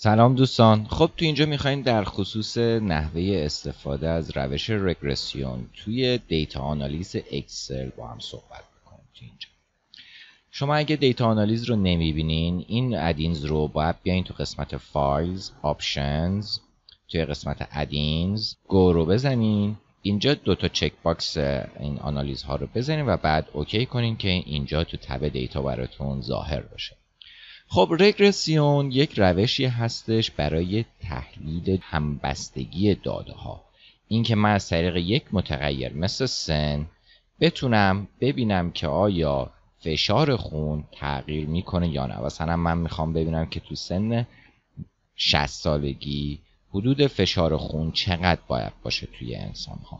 سلام دوستان. خب تو اینجا میخوایم در خصوص نحوه استفاده از روش رگرسیون توی دیتا آنالیز اکسل با هم صحبت میکنیم. تو اینجا شما اگه دیتا آنالیز رو نمیبینین، این ادینز رو باید بیاین تو قسمت فایلز، آپشنز، توی قسمت ادینز گو رو بزنین. اینجا دوتا چک باکس این آنالیز ها رو بزنین و بعد اوکی کنین که اینجا تو تب دیتا براتون ظاهر باشه. خب رگرسیون یک روشی هستش برای تحلیل همبستگی داده ها. این که من از طریق یک متغیر مثل سن بتونم ببینم که آیا فشار خون تغییر میکنه یا نه. مثلا من میخوام ببینم که تو سن 60 سالگی حدود فشار خون چقدر باید باشه توی انسان ها.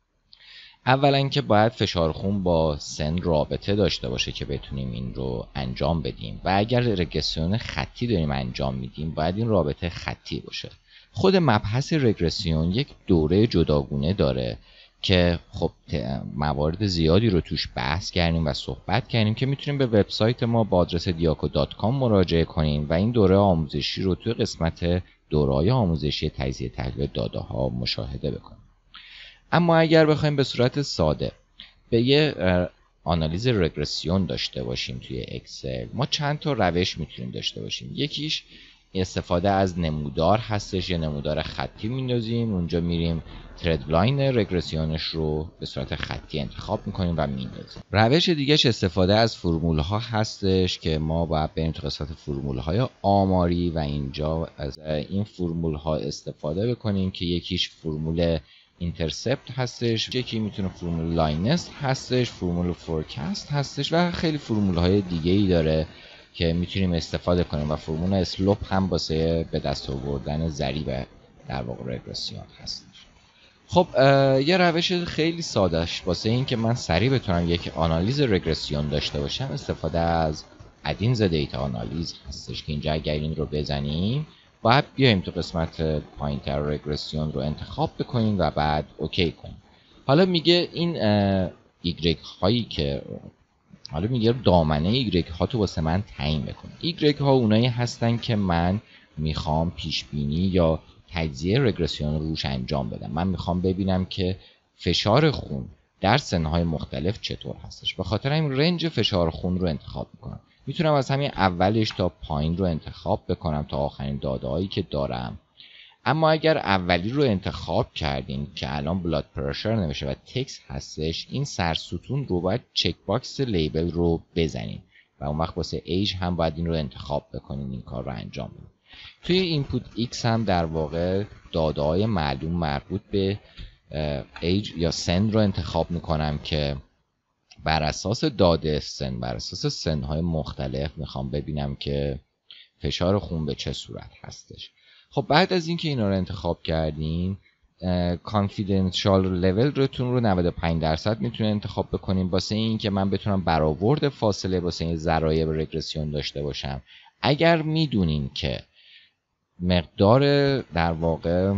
اولا که باید فشار خون با سن رابطه داشته باشه که بتونیم این رو انجام بدیم، و اگر رگرسیون خطی داریم انجام میدیم باید این رابطه خطی باشه. خود مبحث رگرسیون یک دوره جداگونه داره که خب موارد زیادی رو توش بحث کردیم و صحبت کردیم که میتونیم به وبسایت ما با آدرس diaco.com مراجعه کنیم و این دوره آموزشی رو توی قسمت دوره‌های آموزشی تجزیه تحلیل داده ها مشاهده بکنیم. اما اگر بخوایم به صورت ساده به یه آنالیز رگرسیون داشته باشیم توی اکسل، ما چند تا روش میتونیم داشته باشیم. یکیش استفاده از نمودار هستش، یه نمودار خطی میندازیم، اونجا میریم ترد لاین رگرسیونش رو به صورت خطی انتخاب میکنیم و میندازیم. روش دیگهش استفاده از فرمول ها هستش که ما باید بریم تو قسمت فرمول های آماری و اینجا از این فرمول ها استفاده بکنیم که یکیش فرمول اینترسپت هستش، یکی میتونه فرمول لاینست هستش، فرمول فورکاست هستش و خیلی فرمول های دیگه ای داره که میتونیم استفاده کنیم و فرمول اسلوپ هم واسه به دست آوردن ضریب در واقع رگرسیون هستش. خب یه روش خیلی سادهش واسه این که من سریع بتونم یک آنالیز رگرسیون داشته باشم استفاده از ادینز دیتا آنالیز هستش که اینجا اگر این رو بزنیم باید بیایم تو قسمت پایینتر رگرسیون رو انتخاب بکنیم و بعد اوکی کنیم. حالا میگه این ایگرگ هایی که حالا میگه دامنه ایگرگ ها تو واسه من تعیین بکنه. ایگرگ ها اونایی هستن که من میخوام پیش بینی یا تجزیه رگرسیون رو روش انجام بدم. من میخوام ببینم که فشار خون در سنهای مختلف چطور هستش. به خاطر این رنج فشار خون رو انتخاب میکنم. میتونم از همین اولش تا پایین رو انتخاب بکنم تا آخرین داده‌هایی که دارم. اما اگر اولی رو انتخاب کردین که الان بلاد پرشر نمیشه و تکست هستش، این سرستون رو باید چک باکس لیبل رو بزنین و اون وقت واسه ایج هم باید این رو انتخاب بکنین، این کار رو انجام بدین. توی اینپوت ایکس هم در واقع داده‌های معلوم مربوط به ایج یا سن رو انتخاب میکنم که بر اساس داده سن، بر اساس سنهای مختلف میخوام ببینم که فشار خون به چه صورت هستش. خب بعد از اینکه اینا رو انتخاب کردین، کانفیدنشال لول روتون رو 95% میتونه انتخاب بکنیم واسه این که من بتونم برآورد فاصله واسه این ضرایب رگرسیون داشته باشم. اگر میدونین که مقدار در واقع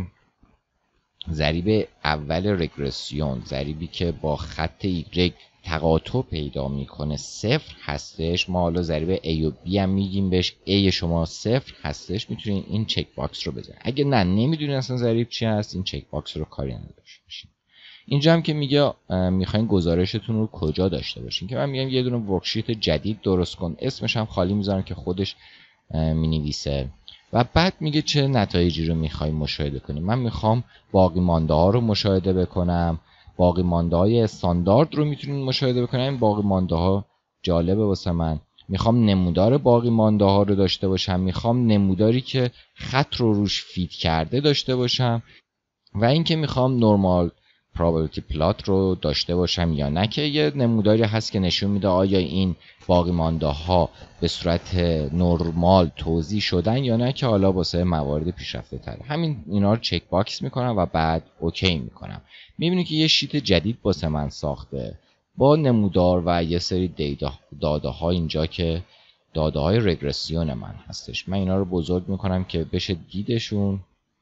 ضریب اول رگرسیون، ضریبی که با خط ایگرگ تقاطع پیدا میکنه 0 هستش، ما حالا ضریب A و B هم میگیم بهش، A شما 0 هستش، میتونین این چک باکس رو بزنید. اگه نه نمیدونین اصلا ضریب چی هست، این چک باکس رو کاری نداشته باشین. اینجا هم که میگه میخواین گزارشتون رو کجا داشته باشین که من میگم یه دونه ورکشیت جدید درست کن، اسمش هم خالی میذارم که خودش مینویسه و بعد میگه چه نتایجی رو میخوای مشاهده کنیم. من میخوام باقی مانده ها رو مشاهده بکنم. باقی مانده های استاندارد رو میتونید مشاهده بکنم. این باقی مانده ها جالبه واسه من. میخوام نمودار باقی مانده ها رو داشته باشم. میخوام نموداری که خط رو روش فیت کرده داشته باشم و اینکه میخوام نورمال probability plot رو داشته باشم یا نه، که یه نموداری هست که نشون میده آیا این باقی مانده ها به صورت نرمال توزیع شدن یا نه، که حالا واسه موارد پیشرفته تر. همین اینا رو چک باکس میکنم و بعد اوکی میکنم. میبینید که یه شیت جدید واسه من ساخته با نمودار و یه سری داده ها اینجا که داده های رگرسیون من هستش. من اینا رو بزرگ میکنم که بشه دیدشون.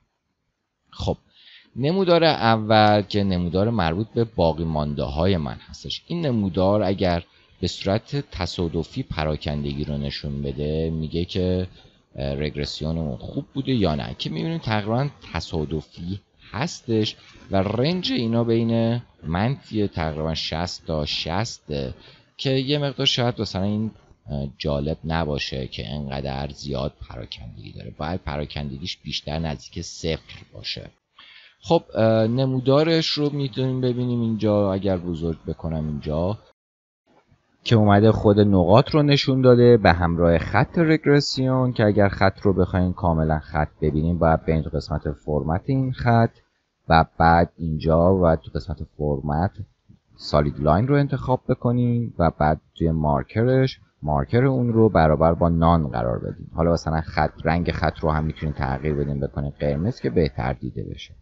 خب نمودار اول که نمودار مربوط به باقی مانده های من هستش. این نمودار اگر به صورت تصادفی پراکندگی رو نشون بده، میگه که رگرسیونمون خوب بوده یا نه، که میبینیم تقریبا تصادفی هستش و رنج اینا بین منفی تقریبا 60 تا 60 که یه مقدار شاید مثلا این جالب نباشه که انقدر زیاد پراکندگی داره. باید پراکندگیش بیشتر نزدیک 0 باشه. خب نمودارش رو میتونیم ببینیم اینجا. اگر بزرگ بکنم اینجا که اومده خود نقاط رو نشون داده به همراه خط رگرسیون، که اگر خط رو بخوایم کاملا خط ببینیم باید بریم تو قسمت فرمت این خط و بعد اینجا و تو قسمت فرمت سالید لاین رو انتخاب بکنیم و بعد توی مارکر اون رو برابر با نان قرار بدیم. حالا مثلا رنگ خط رو هم میتونیم تغییر بدیم بکنیم قرمز که بهتر دیده بشه.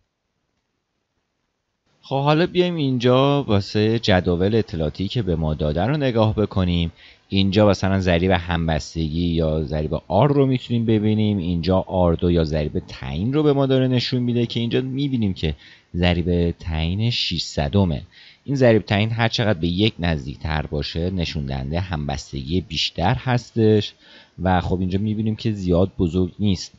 خب حالا بیایم اینجا واسه جدول اطلاعاتی که به ما داده رو نگاه بکنیم. اینجا مثلا ضریب همبستگی یا ضریب آر رو میتونیم ببینیم. اینجا R2 یا ضریب تعیین رو به ما داره نشون میده که اینجا میبینیم که ضریب تعیین 600ه. این ضریب تعیین هر چقدر به 1 نزدیکتر باشه نشون دهنده همبستگی بیشتر هستش و خب اینجا میبینیم که زیاد بزرگ نیست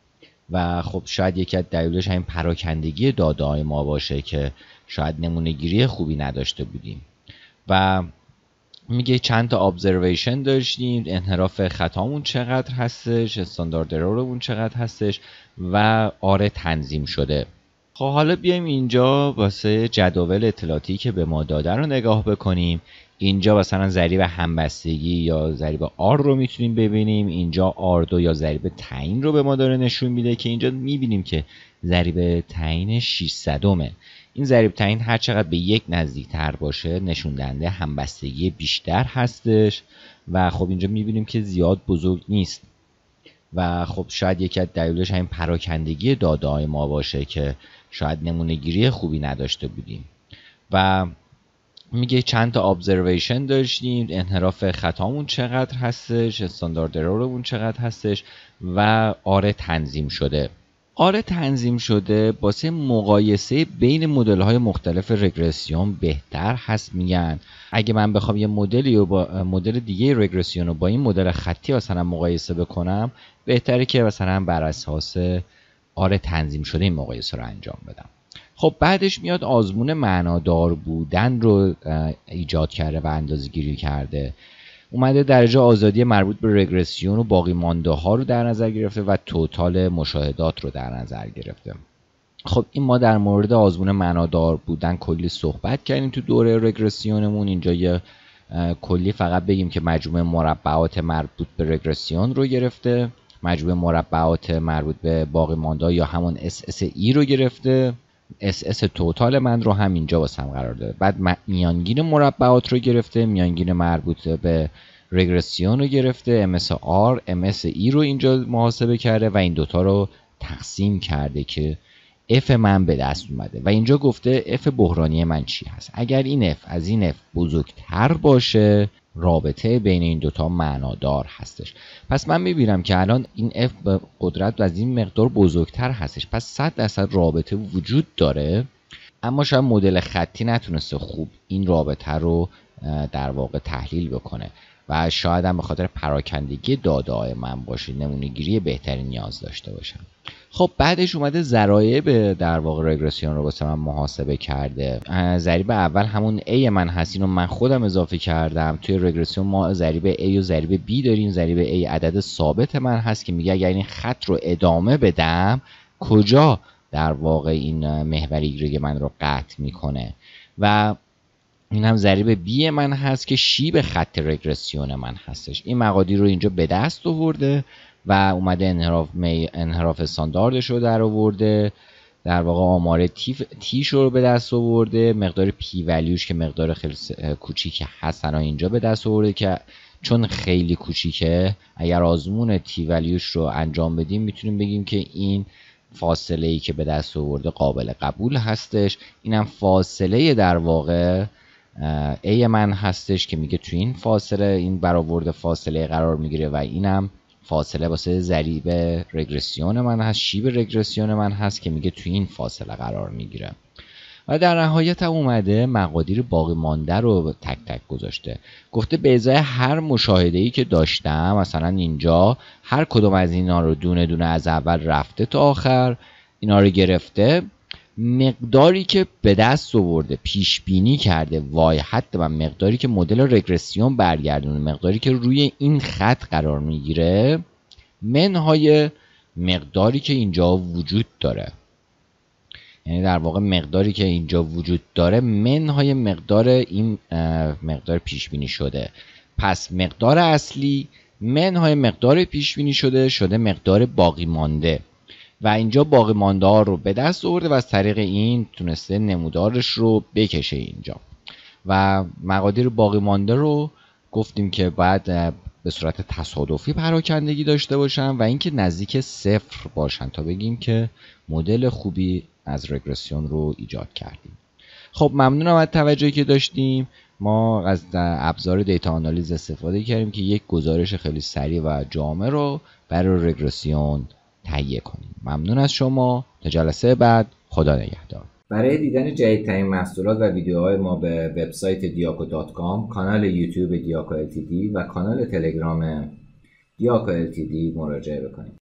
و خب شاید یکی از دلایلش همین پراکندگی داده‌های ما باشه که شاید نمونه گیری خوبی نداشته بودیم. و میگه چند تا ابزرویشن داشتیم، انحراف خطامون چقدر هستش، استاندارد ارورمون چقدر هستش و آره تنظیم شده. خب حالا بیایم اینجا واسه جدول اطلاعاتی که به ما داده رو نگاه بکنیم. اینجا مثلا ضریب همبستگی یا ضریب آر رو میتونیم ببینیم. اینجا R2 یا ضریب تعیین رو به ما داره نشون میده که اینجا میبینیم که ضریب تعیین 600ه. این ضریب تعیین هر چقدر به 1 نزدیکتر باشه نشون دهنده همبستگی بیشتر هستش و خب اینجا میبینیم که زیاد بزرگ نیست و خب شاید یکی از دلایلش همین پراکندگی داده‌های ما باشه که شاید نمونه گیری خوبی نداشته بودیم. و میگه چند تا ابزرویشن داشتیم، انحراف خطامون چقدر هستش، استاندارد ارورمون چقدر هستش و آره تنظیم شده. آره تنظیم شده واسه مقایسه بین مدل‌های مختلف رگرسیون بهتر هست. میگن اگه من بخوام یه مدلی رو با مدل دیگه رگرسیون رو با این مدل خطی مثلا مقایسه بکنم، بهتره که مثلا بر اساس آره تنظیم شده این مقایسه رو انجام بدم. خب بعدش میاد آزمون معنادار بودن رو ایجاد کرده و اندازه‌گیری کرده. اومده درجه آزادی مربوط به رگرسیون و باقی مانده ها رو در نظر گرفته و توتال مشاهدات رو در نظر گرفته. خب این ما در مورد آزمون معنادار بودن کلی صحبت کردیم تو دوره رگرسیونمون. اینجا یه کلی فقط بگیم که مجموع مربعات مربوط به رگرسیون رو گرفته، مجموع مربعات مربوط به باقی مانده یا همون SSE رو گرفته، SS توتال من رو هم اینجا واسم قرار داده. بعد میانگین مربعات رو گرفته، میانگین مربوط به رگرسیون رو گرفته، MSR MSE رو اینجا محاسبه کرده و این دوتا رو تقسیم کرده که F من به دست اومده و اینجا گفته F بحرانی من چی هست. اگر این F از این F بزرگتر باشه رابطه بین این دوتا معنادار هستش. پس من میبینم که الان این F به قدرت از این مقدار بزرگتر هستش، پس 100% رابطه وجود داره، اما شاید مدل خطی نتونسته خوب این رابطه رو در واقع تحلیل بکنه و شاید هم به خاطر پراکندگی داده‌های من باشه نمونه گیری بهتری نیاز داشته باشم. خب بعدش اومده ضرایب در واقع رگرسیون رو واسه من محاسبه کرده. ضریب اول همون A من هست، اینو من خودم اضافه کردم. توی رگرسیون ما ضریب A و ضریب B داریم. ضریب A عدد ثابت من هست که میگه اگر این خط رو ادامه بدم کجا در واقع این محور ایگرگ من رو قطع میکنه و این هم ضریب B من هست که شیب خط رگرسیون من هستش. این مقادیر رو اینجا به دست آورده و اومده انحراف استانداردش رو در آورده، در واقع آمار تیش رو به دست آورده، مقدار پی ولیوش که مقدار خیلی کوچیک هست الان اینجا به دست آورده که چون خیلی کوچیکه اگر آزمون تی ولیوش رو انجام بدیم میتونیم بگیم که این فاصله ای که به دست آورده قابل قبول هستش. اینم فاصله در واقع A من هستش که میگه تو این فاصله این برآورد فاصله قرار میگیره و اینم فاصله واسه ضریب رگرسیون من هست، شیب رگرسیون من هست که میگه تو این فاصله قرار میگیره. و در نهایت هم اومده مقادیر باقی مانده رو تک تک گذاشته. گفته به ازای هر مشاهده‌ای که داشتم، مثلا اینجا هر کدوم از اینا رو دونه دونه از اول رفته تا آخر، اینا رو گرفته، مقداری که به دست آورده، پیش بینی کرده، وای حتی من مقداری که مدل رگرسیون برگردونه، مقداری که روی این خط قرار میگیره، منهای مقداری که اینجا وجود داره. یعنی در واقع مقداری که اینجا وجود داره منهای مقدار این مقدار پیش بینی شده. پس مقدار اصلی منهای مقدار پیش بینی شده مقدار باقی مانده، و اینجا باقی مانده ها رو به دست آورده و از طریق این تونسته نمودارش رو بکشه اینجا. و مقادیر باقی مانده رو گفتیم که باید به صورت تصادفی پراکندگی داشته باشن و اینکه نزدیک صفر باشن تا بگیم که مدل خوبی از رگرسیون رو ایجاد کردیم. خب ممنونم از توجهی که داشتیم. ما از ابزار دیتا آنالیز استفاده کردیم که یک گزارش خیلی سریع و جامع رو برای رگرسیون تهیه کنیم. ممنون از شما. تا جلسه بعد، خدا نگهدار. برای دیدن جدیدترین محصولات و ویدیوهای ما به وبسایت diaco.com، کانال یوتیوب diaco ltd و کانال تلگرام diaco ltd مراجعه بکنید.